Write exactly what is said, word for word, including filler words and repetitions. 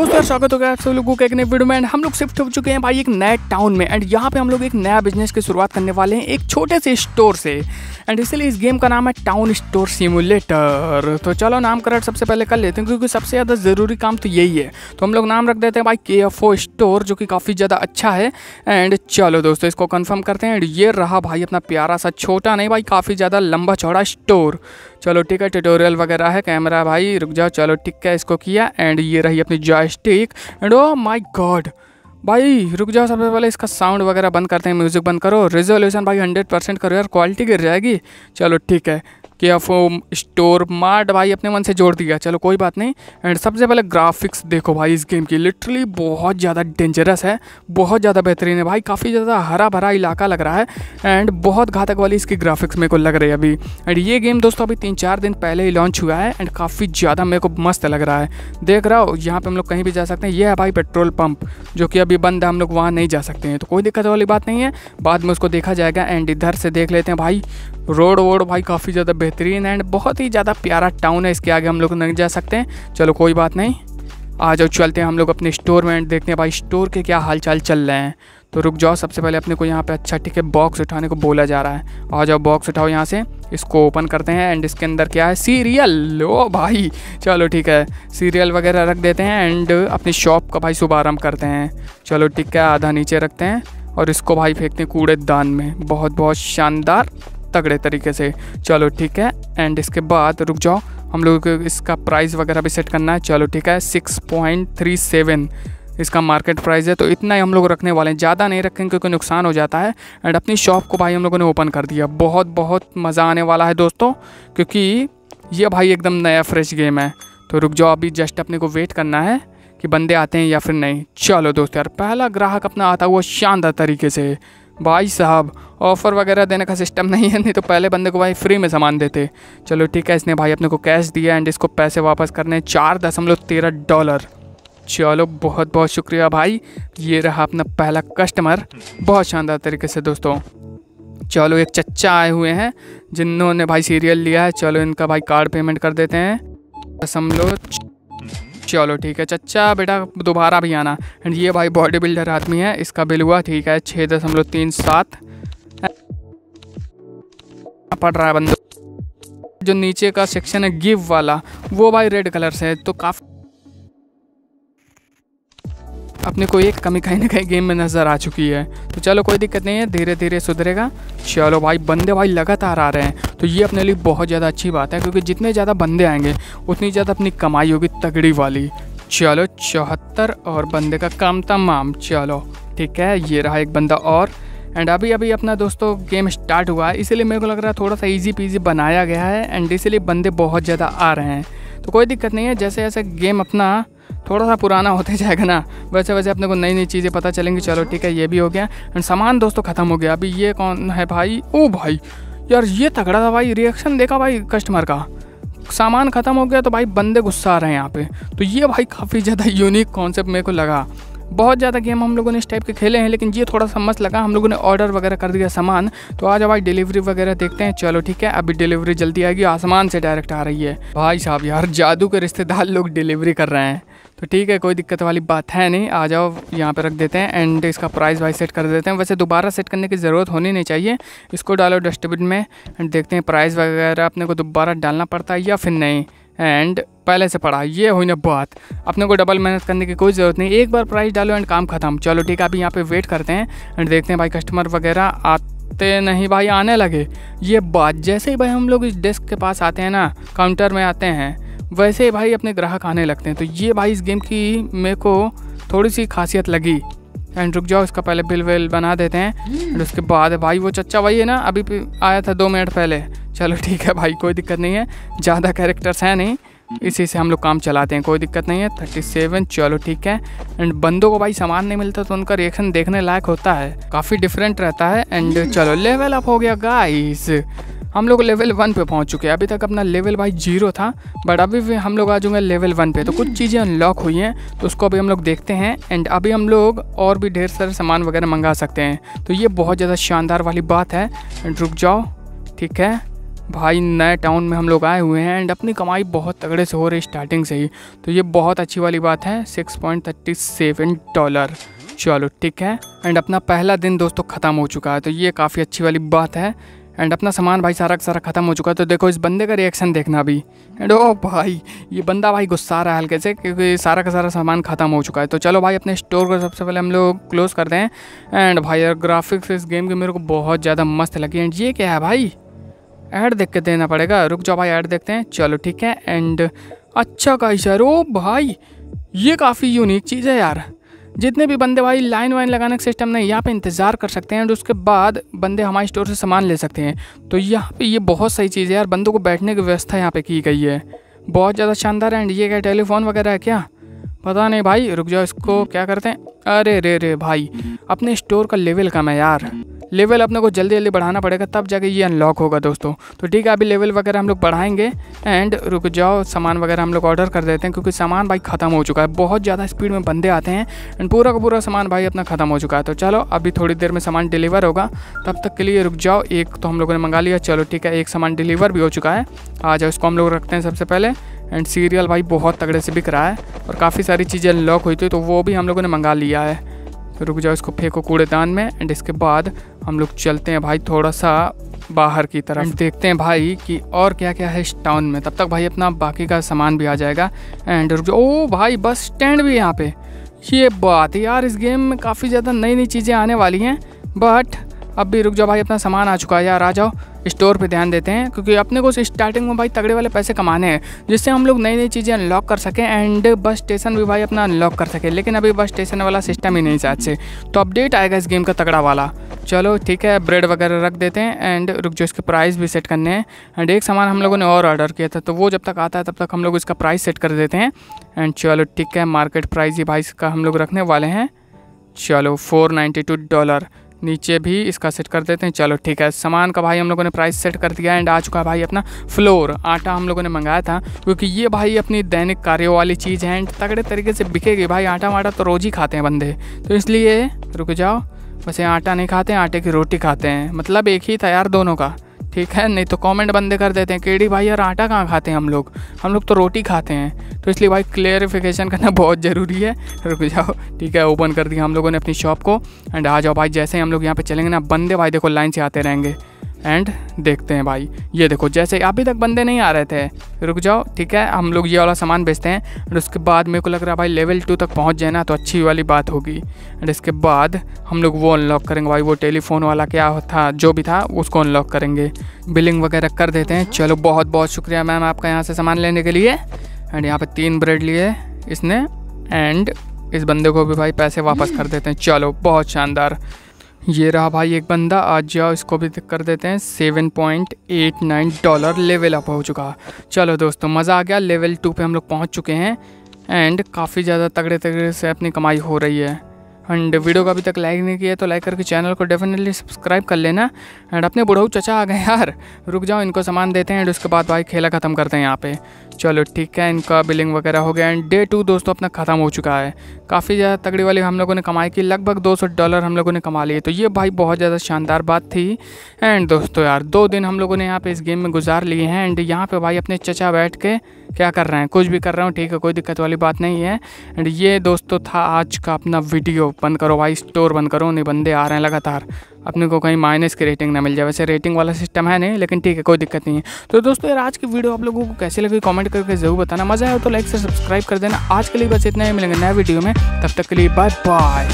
दोस्तों यार स्वागत हो गया आप सब लोगों का एक नए वीडियो में। एंड हम लोग शिफ्ट हो चुके हैं भाई एक नए टाउन में। एंड यहाँ पे हम लोग एक नया बिजनेस की शुरुआत करने वाले हैं एक छोटे से स्टोर से। एंड इसलिए इस गेम का नाम है टाउन स्टोर सिमुलेटर। तो चलो नामकरण सबसे पहले कर लेते हैं क्योंकि सबसे ज़्यादा ज़रूरी काम तो यही है। तो हम लोग नाम रख देते हैं भाई के एफ ओ स्टोर, जो कि काफ़ी ज़्यादा अच्छा है। एंड चलो दोस्तों इसको कन्फर्म करते हैं। एंड ये रहा भाई अपना प्यारा सा, छोटा नहीं भाई, काफ़ी ज़्यादा लंबा चौड़ा स्टोर। चलो ठीक है, ट्यूटोरियल वगैरह है, कैमरा भाई रुक जाओ, चलो ठीक है इसको किया। एंड ये रही अपनी joystick. And oh my god भाई रुक जाओ, सबसे पहले इसका साउंड वगैरह बंद करते हैं, म्यूज़िक बंद करो, रिजोल्यूशन भाई हंड्रेड परसेंट करो यार, क्वालिटी गिर जाएगी। चलो ठीक है, के एफ ओ स्टोर मार्ट भाई अपने मन से जोड़ दिया, चलो कोई बात नहीं। एंड सबसे पहले ग्राफिक्स देखो भाई इस गेम की, लिटरली बहुत ज़्यादा डेंजरस है, बहुत ज़्यादा बेहतरीन है भाई, काफ़ी ज़्यादा हरा भरा इलाका लग रहा है। एंड बहुत घातक वाली इसकी ग्राफिक्स मेरे को लग रही है अभी। एंड ये गेम दोस्तों अभी तीन चार दिन पहले ही लॉन्च हुआ है। एंड काफ़ी ज़्यादा मेरे को मस्त लग रहा है, देख रहा हो यहाँ पर हम लोग कहीं भी जा सकते हैं। ये है भाई पेट्रोल पंप, जो कि अभी बंद है, हम लोग वहाँ नहीं जा सकते हैं, तो कोई दिक्कत वाली बात नहीं है, बाद में उसको देखा जाएगा। एंड इधर से देख लेते हैं भाई, रोड वोड भाई काफ़ी ज़्यादा बेहतरीन एंड बहुत ही ज़्यादा प्यारा टाउन है। इसके आगे हम लोग नहीं जा सकते हैं, चलो कोई बात नहीं, आ जाओ चलते हैं हम लोग अपने स्टोर में। एंड देखते हैं भाई स्टोर के क्या हालचाल चल रहे हैं। तो रुक जाओ, सबसे पहले अपने को यहाँ पे अच्छा ठीक है बॉक्स उठाने को बोला जा रहा है, आ जाओ बॉक्स उठाओ यहाँ से, इसको ओपन करते हैं। एंड इसके अंदर क्या है, सीरियल। ओ भाई चलो ठीक है, सीरियल वगैरह रख देते हैं। एंड अपनी शॉप का भाई शुभारंभ करते हैं, चलो ठीक है, आधा नीचे रखते हैं और इसको भाई फेंकते हैं कूड़ेदान में, बहुत बहुत शानदार तगड़े तरीके से। चलो ठीक है, एंड इसके बाद रुक जाओ, हम लोग को इसका प्राइस वगैरह भी सेट करना है। चलो ठीक है, सिक्स पॉइंट थ्री सेवन इसका मार्केट प्राइस है, तो इतना ही हम लोग रखने वाले हैं, ज़्यादा नहीं रखेंगे क्योंकि नुकसान हो जाता है। एंड अपनी शॉप को भाई हम लोगों ने ओपन कर दिया, बहुत बहुत मज़ा आने वाला है दोस्तों, क्योंकि ये भाई एकदम नया फ्रेश गेम है। तो रुक जाओ, अभी जस्ट अपने को वेट करना है कि बंदे आते हैं या फिर नहीं। चलो दोस्त यार, पहला ग्राहक अपना आता हुआ शानदार तरीके से। भाई साहब ऑफ़र वगैरह देने का सिस्टम नहीं है, नहीं तो पहले बंदे को भाई फ्री में सामान देते। चलो ठीक है, इसने भाई अपने को कैश दिया एंड इसको पैसे वापस करने चार दशमलव तेरह डॉलर। चलो बहुत बहुत शुक्रिया भाई, ये रहा अपना पहला कस्टमर, बहुत शानदार तरीके से दोस्तों। चलो एक चच्चा आए हुए हैं जिन्होंने भाई सीरियल लिया है, चलो इनका भाई कार्ड पेमेंट कर देते हैं दशमलव। चलो ठीक है चच्चा बेटा, दोबारा भी आना। एंड ये भाई बॉडी बिल्डर आदमी है, इसका बिल हुआ ठीक है छः दशमलव तीन सात पड़ रहा है बंदो। जो नीचे का सेक्शन है गिव वाला, वो भाई रेड कलर से है, तो काफ़ी अपने को एक कमी कहीं ना कहीं गेम में नज़र आ चुकी है। तो चलो कोई दिक्कत नहीं है, धीरे धीरे सुधरेगा। चलो भाई बंदे भाई लगातार आ रहे हैं, तो ये अपने लिए बहुत ज़्यादा अच्छी बात है, क्योंकि जितने ज़्यादा बंदे आएंगे उतनी ज़्यादा अपनी कमाई होगी तगड़ी वाली। चलो चौहत्तर और बंदे का काम तमाम। चलो ठीक है, ये रहा एक बंदा और। एंड अभी अभी अपना दोस्तों गेम स्टार्ट हुआ है, इसीलिए मेरे को लग रहा है थोड़ा सा ईजी पीजी बनाया गया है। एंड इसीलिए बंदे बहुत ज़्यादा आ रहे हैं, तो कोई दिक्कत नहीं है, जैसे जैसे गेम अपना थोड़ा सा पुराना होते जाएगा ना, वैसे वैसे अपने को नई नई चीज़ें पता चलेंगी। चलो ठीक है, ये भी हो गया। एंड सामान दोस्तों ख़त्म हो गया। अभी ये कौन है भाई, ओ भाई यार ये तगड़ा था भाई, रिएक्शन देखा भाई कस्टमर का, सामान ख़त्म हो गया तो भाई बंदे गुस्सा आ रहे हैं यहाँ पे। तो ये भाई काफ़ी ज़्यादा यूनिक कॉन्सेप्ट मेरे को लगा। बहुत ज़्यादा गेम हम लोगों ने इस टाइप के खेले हैं, लेकिन ये थोड़ा सा मस्त लगा। हम लोगों ने ऑर्डर वगैरह कर दिया सामान, तो आज भाई डिलीवरी वगैरह देखते हैं। चलो ठीक है, अभी डिलीवरी जल्दी आएगी, आसमान से डायरेक्ट आ रही है। भाई साहब यार जादू के रिश्तेदार लोग डिलीवरी कर रहे हैं, तो ठीक है कोई दिक्कत वाली बात है नहीं, आ जाओ यहाँ पे रख देते हैं। एंड इसका प्राइस भाई सेट कर देते हैं, वैसे दोबारा सेट करने की ज़रूरत होनी नहीं चाहिए, इसको डालो डस्टबिन में। एंड देखते हैं प्राइस वगैरह अपने को दोबारा डालना पड़ता है या फिर नहीं। एंड पहले से पड़ा, ये हुई ना बात, अपने को डबल मेहनत करने की कोई ज़रूरत नहीं, एक बार प्राइस डालो एंड काम ख़त्म। चलो ठीक है, अभी यहाँ पे वेट करते हैं एंड देखते हैं भाई कस्टमर वगैरह आते नहीं भाई, आने लगे। ये बात जैसे ही भाई हम लोग इस डेस्क के पास आते हैं ना, काउंटर में आते हैं, वैसे ही भाई अपने ग्राहक आने लगते हैं। तो ये भाई इस गेम की मेरे को थोड़ी सी खासियत लगी। एंड रुक जाओ, इसका पहले बिल विल बना देते हैं। एंड उसके बाद भाई वो चच्चा वही है ना, अभी आया था दो मिनट पहले। चलो ठीक है भाई, कोई दिक्कत नहीं है, ज़्यादा कैरेक्टर्स हैं नहीं, इसी से हम लोग काम चलाते हैं, कोई दिक्कत नहीं है। थर्टी सेवन चलो ठीक है। एंड बंदों को भाई सामान नहीं मिलता तो उनका रिएक्शन देखने लायक होता है, काफ़ी डिफरेंट रहता है। एंड चलो लेवल अप हो गया गाइस, हम लोग लेवल वन पे पहुंच चुके हैं। अभी तक अपना लेवल भाई जीरो था, बट अभी भी हम लोग आ जाएंगे लेवल वन पे। तो कुछ चीज़ें अनलॉक हुई हैं, तो उसको अभी हम लोग देखते हैं। एंड अभी हम लोग और भी ढेर सारे सामान वगैरह मंगा सकते हैं, तो ये बहुत ज़्यादा शानदार वाली बात है। एंड रुक जाओ ठीक है, भाई नए टाउन में हम लोग आए हुए हैं एंड अपनी कमाई बहुत तगड़े से हो रही स्टार्टिंग से ही, तो ये बहुत अच्छी वाली बात है। Six point thirty seven dollar, चलो ठीक है। एंड अपना पहला दिन दोस्तों ख़त्म हो चुका है, तो ये काफ़ी अच्छी वाली बात है। एंड अपना सामान भाई सारा का सारा ख़त्म हो चुका है, तो देखो इस बंदे का रिएक्शन देखना अभी। एंड ओ भाई ये बंदा भाई गुस्सा रहा है हल्के से, क्योंकि सारा का सारा सामान ख़त्म हो चुका है। तो चलो भाई अपने स्टोर को सबसे पहले हम लोग क्लोज़ करते हैं। एंड भाई यार ग्राफिक्स इस गेम के मेरे को बहुत ज़्यादा मस्त लगी। एंड ये क्या है भाई, ऐड देख के देना पड़ेगा, रुक जाओ भाई ऐड देखते हैं। चलो ठीक है। एंड अच्छा गाइस यार, ओ भाई ये काफ़ी यूनिक चीज़ है यार। जितने भी बंदे भाई लाइन वाइन लगाने का सिस्टम नहीं, यहाँ पे इंतज़ार कर सकते हैं एंड उसके बाद बंदे हमारे स्टोर से सामान ले सकते हैं। तो यहाँ पे ये बहुत सही चीज़ है यार, बंदों को बैठने की व्यवस्था यहाँ पे की गई है, बहुत ज़्यादा शानदार है। एंड ये क्या टेलीफोन वगैरह है क्या, पता नहीं भाई, रुक जाओ इसको क्या करते हैं। अरे रे रे भाई अपने स्टोर का लेवल कम है यार, लेवल अपने को जल्दी जल्दी बढ़ाना पड़ेगा तब जाके ये अनलॉक होगा दोस्तों। तो ठीक है अभी लेवल वगैरह हम लोग बढ़ाएंगे। एंड रुक जाओ सामान वगैरह हम लोग ऑर्डर कर देते हैं, क्योंकि सामान भाई ख़त्म हो चुका है, बहुत ज़्यादा स्पीड में बंदे आते हैं एंड पूरा का पूरा सामान भाई अपना ख़त्म हो चुका है। तो चलो अभी थोड़ी देर में सामान डिलीवर होगा, तब तक के लिए रुक जाओ। एक तो हम लोगों ने मंगा लिया, चलो ठीक है, एक सामान डिलीवर भी हो चुका है। आ जाओ इसको हम लोग रखते हैं सबसे पहले। एंड सीरियल भाई बहुत तगड़े से बिक रहा है और काफ़ी सारी चीज़ें अनलॉक हुई थी, तो वो भी हम लोगों ने मंगा लिया है। तो रुक जाओ इसको फेंको कूड़ेदान में। एंड इसके बाद हम लोग चलते हैं भाई थोड़ा सा बाहर की तरफ, देखते हैं भाई कि और क्या क्या है इस टाउन में। तब तक भाई अपना बाकी का सामान भी आ जाएगा। एंड रुक जाओ, ओ भाई बस स्टैंड भी यहाँ पे, ये बात है यार, इस गेम में काफ़ी ज़्यादा नई नई चीज़ें आने वाली हैं। बट अब भी रुक जाओ भाई, अपना सामान आ चुका है यार, आ जाओ स्टोर पे ध्यान देते हैं, क्योंकि अपने को स्टार्टिंग में भाई तगड़े वाले पैसे कमाने हैं, जिससे हम लोग नई नई चीज़ें अनलॉक कर सकें एंड बस स्टेशन भी भाई अपना अनलॉक कर सके। लेकिन अभी बस स्टेशन वाला सिस्टम ही नहीं शायद से, तो अपडेट आएगा इस गेम का तगड़ा वाला। चलो ठीक है, ब्रेड वगैरह रख देते हैं। एंड रुक जाओ इसके प्राइस भी सेट करने हैं। एंड एक सामान हम लोगों ने और ऑर्डर किया था, तो वो जब तक आता है तब तक हम लोग इसका प्राइस सेट कर देते हैं। एंड चलो ठीक है, मार्केट प्राइस ही भाई इसका हम लोग रखने वाले हैं। चलो फोर नाइन्टी टू डॉलर, नीचे भी इसका सेट कर देते हैं। चलो ठीक है, सामान का भाई हम लोगों ने प्राइस सेट कर दिया। एंड आ चुका है भाई अपना फ्लोर, आटा हम लोगों ने मंगाया था, क्योंकि ये भाई अपनी दैनिक कार्यों वाली चीज़ है एंड तगड़े तरीके से बिकेगी भाई। आटा वाटा तो रोज़ ही खाते हैं बंदे, तो इसलिए रुक जाओ, बस ये आटा नहीं खाते हैं, आटे की रोटी खाते हैं, मतलब एक ही था यार दोनों का, ठीक है। नहीं तो कमेंट बंदे कर देते हैं केडी भाई यार आटा कहाँ खाते हैं हम लोग, हम लोग तो रोटी खाते हैं। तो इसलिए भाई क्लेरिफिकेशन करना बहुत ज़रूरी है। रुक जाओ ठीक है, ओपन कर दिया हम लोगों ने अपनी शॉप को। एंड आ जाओ भाई, जैसे ही हम लोग यहाँ पे चलेंगे ना, बंदे भाई देखो लाइन से आते रहेंगे। एंड देखते हैं भाई, ये देखो जैसे अभी तक बंदे नहीं आ रहे थे। रुक जाओ ठीक है, हम लोग ये वाला सामान बेचते हैं और उसके बाद मेरे को लग रहा है भाई लेवल टू तक पहुंच जाए ना तो अच्छी वाली बात होगी। एंड इसके बाद हम लोग वो अनलॉक करेंगे भाई, वो टेलीफोन वाला क्या था जो भी था उसको अनलॉक करेंगे। बिलिंग वगैरह कर देते हैं। चलो बहुत बहुत शुक्रिया मैम आपका यहाँ से सामान लेने के लिए। एंड यहाँ पे तीन ब्रेड लिए इसने। एंड इस बंदे को भी भाई पैसे वापस कर देते हैं। चलो बहुत शानदार, ये रहा भाई एक बंदा, आज जाओ इसको भी कर देते हैं। Seven point eight nine dollar level up हो चुका। चलो दोस्तों मज़ा आ गया, लेवल टू पे हम लोग पहुंच चुके हैं एंड काफ़ी ज़्यादा तगड़े तगड़े से अपनी कमाई हो रही है। एंड वीडियो को अभी तक लाइक नहीं किया तो लाइक करके चैनल को डेफिनेटली सब्सक्राइब कर लेना। एंड अपने बुढ़ऊ चचा आ गए यार, रुक जाओ इनको सामान देते हैं एंड उसके बाद भाई खेला ख़त्म करते हैं यहाँ पे। चलो ठीक है, इनका बिलिंग वगैरह हो गया एंड डे टू दोस्तों अपना ख़त्म हो चुका है। काफ़ी ज़्यादा तगड़ी वाली हम लोगों ने कमाई की, लगभग दो सौ डॉलर हम लोगों ने कमा लिए, तो ये भाई बहुत ज़्यादा शानदार बात थी। एंड दोस्तों यार दो दिन हम लोगों ने यहाँ पे इस गेम में गुजार लिए हैं। एंड यहाँ पे भाई अपने चचा बैठ के क्या कर रहे हैं, कुछ भी कर रहे हो ठीक है, कोई दिक्कत वाली बात नहीं है। एंड ये दोस्तों था आज का अपना वीडियो। बंद करो भाई, स्टोर बंद करो, नहीं बंदे आ रहे हैं लगातार, अपने को कहीं माइनस की रेटिंग ना मिल जाए। वैसे रेटिंग वाला सिस्टम है नहीं, लेकिन ठीक है कोई दिक्कत नहीं है। तो दोस्तों यार आज की वीडियो आप लोगों को कैसी लगी कमेंट करके ज़रूर बताना। मज़ा आया तो लाइक से सब्सक्राइब कर देना। आज के लिए बस इतना ही, मिलेंगे नए वीडियो में, तब तक के लिए बाय बाय।